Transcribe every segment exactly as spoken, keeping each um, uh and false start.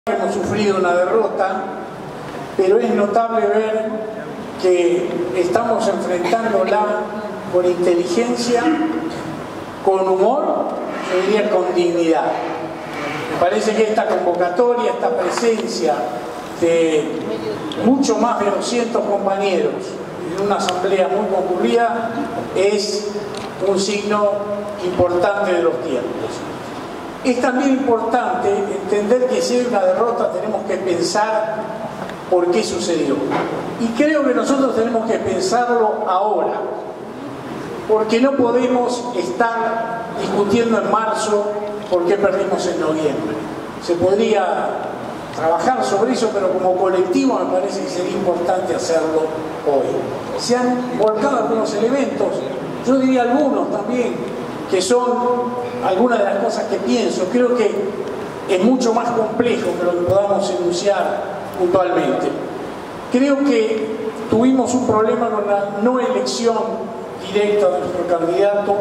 Hemos sufrido una derrota, pero es notable ver que estamos enfrentándola con inteligencia, con humor, yo diría con dignidad. Me parece que esta convocatoria, esta presencia de mucho más de doscientos compañeros en una asamblea muy concurrida es un signo importante de los tiempos. Es también importante entender que si hay una derrota tenemos que pensar por qué sucedió. Y creo que nosotros tenemos que pensarlo ahora, porque no podemos estar discutiendo en marzo por qué perdimos en noviembre. Se podría trabajar sobre eso, pero como colectivo me parece que sería importante hacerlo hoy. Se han volcado algunos elementos, yo diría algunos también, que son algunas de las cosas que pienso. Creo que es mucho más complejo que lo que podamos enunciar puntualmente. Creo que tuvimos un problema con la no elección directa de nuestro candidato,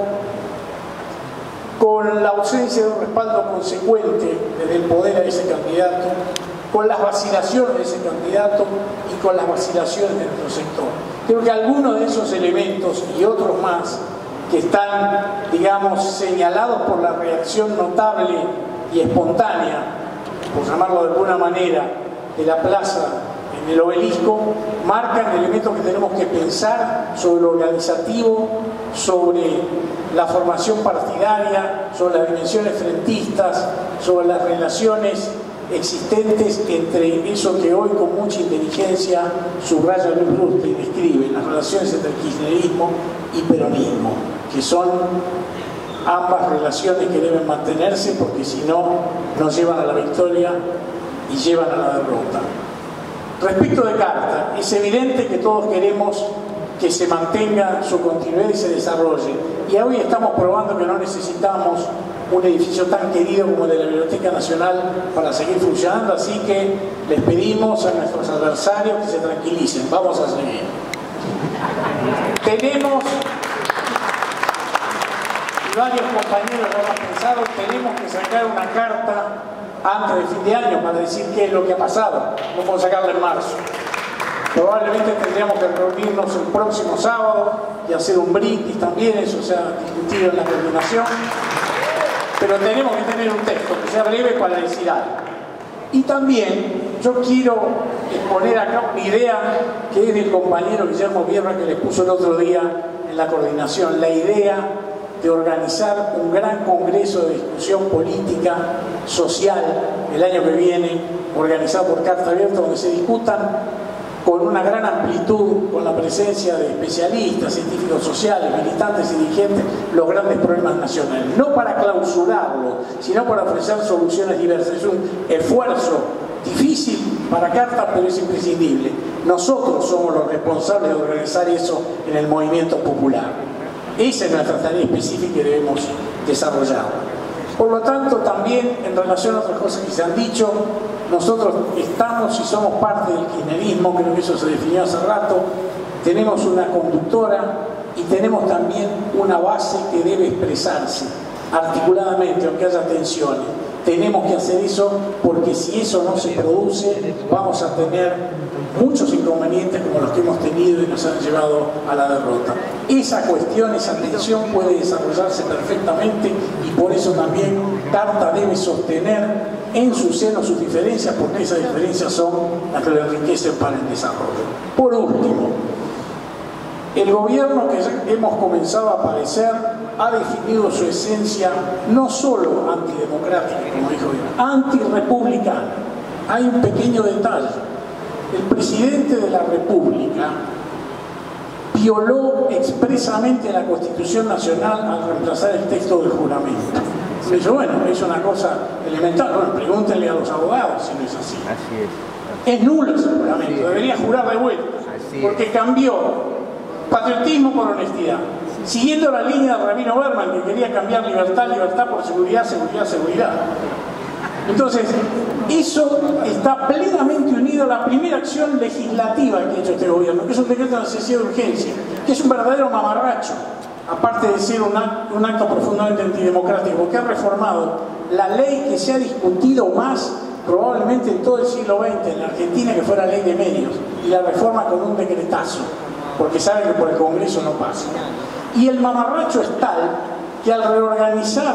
con la ausencia de un respaldo consecuente desde el poder a ese candidato, con las vacilaciones de ese candidato y con las vacilaciones de nuestro sector. Creo que algunos de esos elementos y otros más que están, digamos, señalados por la reacción notable y espontánea, por llamarlo de alguna manera, de la plaza en el Obelisco, marcan elementos que tenemos que pensar sobre lo organizativo, sobre la formación partidaria, sobre las dimensiones frentistas, sobre las relaciones existentes entre eso que hoy con mucha inteligencia subraya Luis Ruste y describe, las relaciones entre el kirchnerismo y peronismo, que son ambas relaciones que deben mantenerse porque si no, nos llevan a la victoria y llevan a la derrota. Respecto de Carta, es evidente que todos queremos que se mantenga su continuidad y se desarrolle, y hoy estamos probando que no necesitamos un edificio tan querido como el de la Biblioteca Nacional para seguir funcionando, así que les pedimos a nuestros adversarios que se tranquilicen, vamos a seguir. Tenemos, y varios compañeros lo han pensado, tenemos que sacar una carta antes del fin de año para decir qué es lo que ha pasado, no podemos sacarla en marzo. Probablemente tendríamos que reunirnos el próximo sábado y hacer un brindis también, eso se ha discutido en la coordinación, pero tenemos que tener un texto que sea breve para decir algo. Y también yo quiero exponer acá una idea que es del compañero Guillermo Vierra, que les puso el otro día en la coordinación, la idea de organizar un gran congreso de discusión política, social, el año que viene, organizado por Carta Abierta, donde se discutan con una gran amplitud, con la presencia de especialistas, científicos sociales, militantes y dirigentes, los grandes problemas nacionales. No para clausurarlo, sino para ofrecer soluciones diversas. Es un esfuerzo difícil para Carta, pero es imprescindible. Nosotros somos los responsables de organizar eso en el movimiento popular. Esa es nuestra tarea específica que debemos desarrollar. Por lo tanto, también en relación a otras cosas que se han dicho, nosotros estamos y somos parte del kirchnerismo, creo que eso se definió hace rato, tenemos una conductora y tenemos también una base que debe expresarse articuladamente, aunque haya tensiones. Tenemos que hacer eso porque si eso no se produce, vamos a tener muchos inconvenientes como los que hemos tenido y nos han llevado a la derrota. Esa cuestión, esa tensión puede desarrollarse perfectamente y por eso también Carta debe sostener en su seno sus diferencias, porque esas diferencias son las que le enriquecen para el desarrollo. Por último, el gobierno que hemos comenzado a aparecer ha definido su esencia no solo antidemocrática, como dijo yo, antirrepublicana. Hay un pequeño detalle. El presidente de la República violó expresamente la Constitución Nacional al reemplazar el texto del juramento. Me dice, bueno, es una cosa elemental. Bueno, pregúntenle a los abogados si no es así. Así es. Es nulo ese juramento, debería jurar de vuelta, porque cambió patriotismo por honestidad, siguiendo la línea de Rabino Berman, que quería cambiar libertad, libertad por seguridad, seguridad, seguridad. Entonces, eso está plenamente unido a la primera acción legislativa que ha hecho este gobierno, que es un decreto de necesidad de urgencia, que es un verdadero mamarracho, aparte de ser un acto, un acto profundamente antidemocrático, que ha reformado la ley que se ha discutido más probablemente en todo el siglo veinte en la Argentina, que fue la ley de medios, y la reforma con un decretazo, porque saben que por el Congreso no pasa. Y el mamarracho es tal que al reorganizar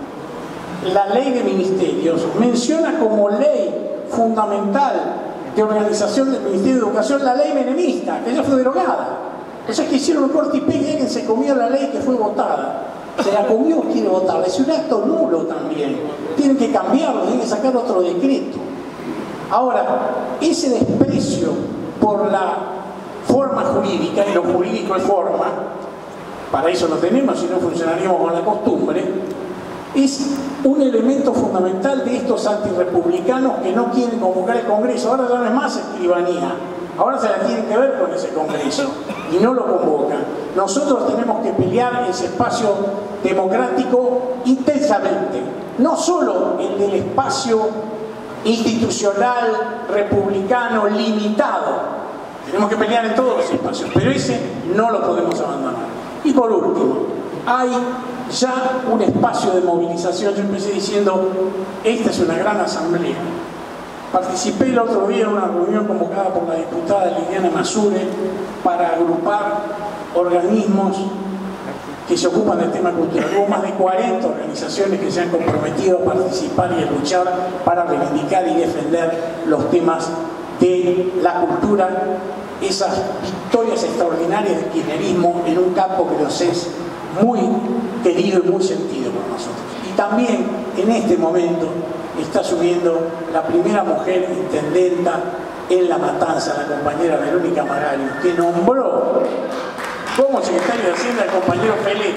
la ley de ministerios menciona como ley fundamental de organización del Ministerio de Educación la ley menemista, que ya fue derogada. O sea que hicieron un corte y pegue, alguien se comió la ley que fue votada. Se la comió, quiere votarla. Es un acto nulo también. Tienen que cambiarlo, tienen que sacar otro decreto. Ahora, ese desprecio por la forma jurídica, y lo jurídico es forma, para eso lo tenemos, si no funcionaríamos con la costumbre, es un elemento fundamental de estos antirrepublicanos que no quieren convocar el Congreso. Ahora ya no es más escribanía, ahora se la tienen que ver con ese Congreso y no lo convocan. Nosotros tenemos que pelear ese espacio democrático intensamente, no solo el del espacio institucional republicano limitado. Tenemos que pelear en todos los espacios, pero ese no lo podemos abandonar. Y por último, hay ya un espacio de movilización. Yo empecé diciendo, esta es una gran asamblea. Participé el otro día en una reunión convocada por la diputada Liliana Masure para agrupar organismos que se ocupan del tema cultural. Hubo más de cuarenta organizaciones que se han comprometido a participar y a luchar para reivindicar y defender los temas de la cultura, esas victorias extraordinarias del kirchnerismo en un campo que nos es muy querido y muy sentido por nosotros. Y también en este momento está subiendo la primera mujer intendenta en La Matanza, la compañera Verónica Maraglia, que nombró como secretario de Hacienda al compañero Feletti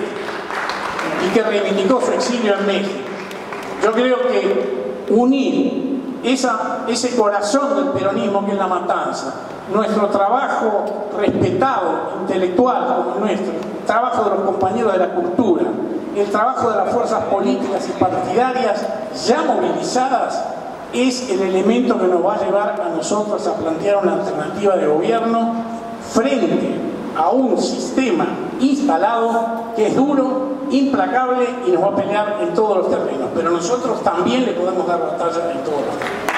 y que reivindicó su exilio en México. Yo creo que unir esa, ese corazón del peronismo que es La Matanza, nuestro trabajo respetado, intelectual como el nuestro, el trabajo de los compañeros de la cultura, el trabajo de las fuerzas políticas y partidarias ya movilizadas, es el elemento que nos va a llevar a nosotros a plantear una alternativa de gobierno frente a un sistema instalado que es duro, implacable y nos va a pelear en todos los terrenos. Pero nosotros también le podemos dar batalla en todos los terrenos.